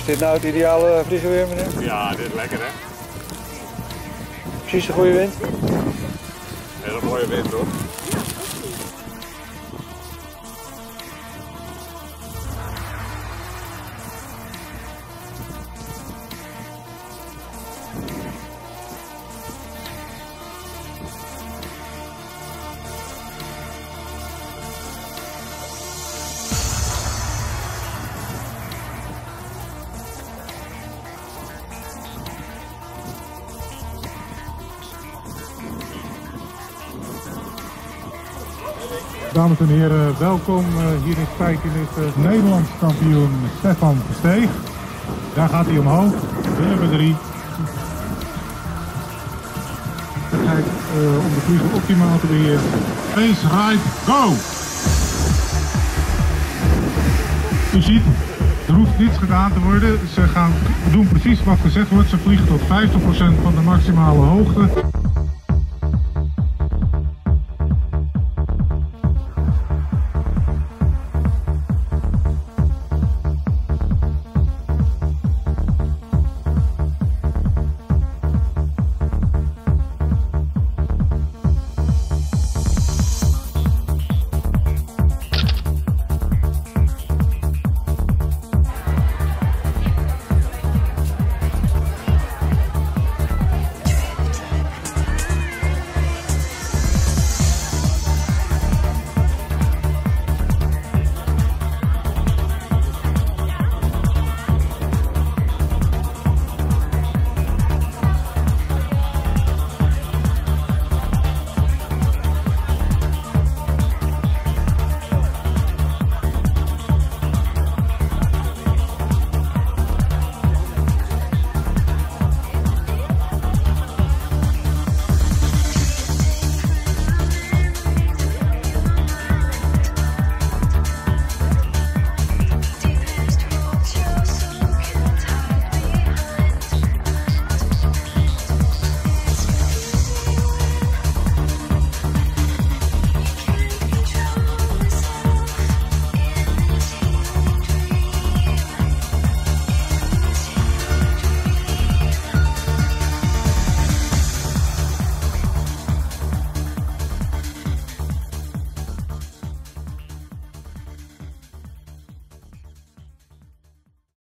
Is dit nou het ideale vliegenweer, meneer? Ja, dit is lekker hè. Precies een goede wind? Hele mooie wind hoor. Dames en heren, welkom hier in Spijkenisse. Nederlands kampioen Stefan Versteeg. Daar gaat hij omhoog. De nummer 3. Kijk, om de vliegen optimaal te beheersen. Race, right, go! U ziet, er hoeft niets gedaan te worden. Ze doen precies wat gezegd wordt. Ze vliegen tot 50% van de maximale hoogte.